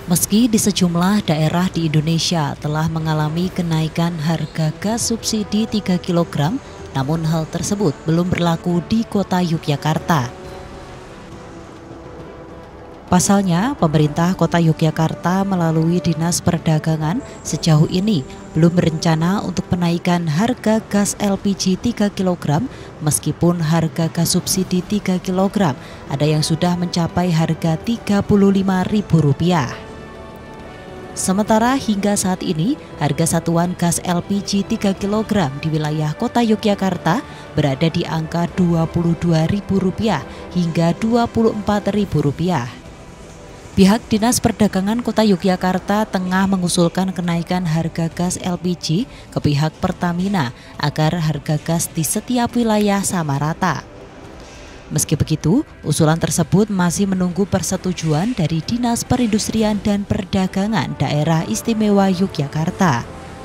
Meski di sejumlah daerah di Indonesia telah mengalami kenaikan harga gas subsidi 3 kg, namun hal tersebut belum berlaku di kota Yogyakarta. Pasalnya, pemerintah kota Yogyakarta melalui Dinas Perdagangan sejauh ini belum berencana untuk menaikkan harga gas LPG 3 kg meskipun harga gas subsidi 3 kg ada yang sudah mencapai harga Rp35.000. Sementara hingga saat ini, harga satuan gas LPG 3 kg di wilayah kota Yogyakarta berada di angka Rp22.000 hingga Rp24.000. Pihak Dinas Perdagangan Kota Yogyakarta tengah mengusulkan kenaikan harga gas LPG ke pihak Pertamina agar harga gas di setiap wilayah sama rata. Meski begitu, usulan tersebut masih menunggu persetujuan dari Dinas Perindustrian dan Perdagangan Daerah Istimewa Yogyakarta.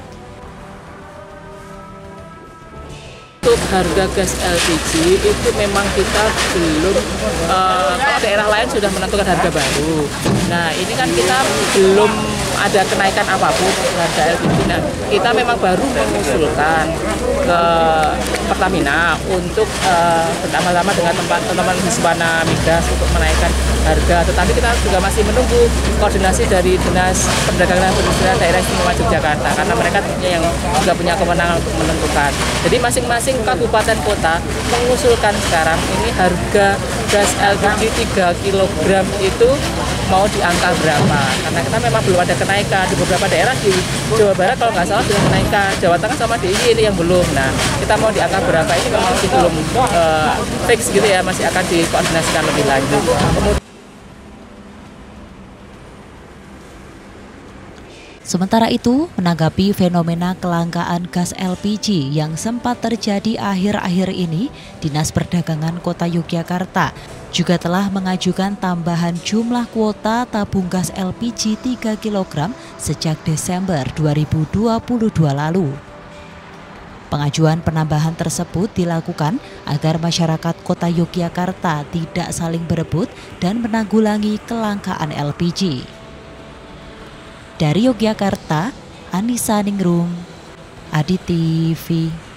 Untuk harga gas LPG itu memang kita belum, kalau daerah lain sudah menentukan harga baru. Nah ini kan kita belum ada kenaikan apapun harga LPG. Nah kita memang baru mengusulkan ke Pertamina untuk bersama-sama dengan teman-teman Hiswana Migas untuk menaikkan harga. Tetapi kita juga masih menunggu koordinasi dari Dinas Perdagangan dan Perindustrian Daerah Istimewa Yogyakarta karena mereka yang juga punya kewenangan untuk menentukan. Jadi masing-masing kabupaten kota mengusulkan sekarang ini harga gas LPG 3 kg itu mau di angka berapa, karena kita memang belum ada kenaikan. Di beberapa daerah di Jawa Barat kalau nggak salah sudah kenaikan, Jawa Tengah sama DIY ini yang belum. Nah kita mau di angka berapa ini memang masih belum fix gitu ya, masih akan dikoordinasikan lebih lanjut. Sementara itu, menanggapi fenomena kelangkaan gas LPG yang sempat terjadi akhir-akhir ini, Dinas Perdagangan Kota Yogyakarta juga telah mengajukan tambahan jumlah kuota tabung gas LPG 3 kg sejak Desember 2022 lalu. Pengajuan penambahan tersebut dilakukan agar masyarakat Kota Yogyakarta tidak saling berebut dan menanggulangi kelangkaan LPG. Dari Yogyakarta, Anissa Ningrum, Adi TV.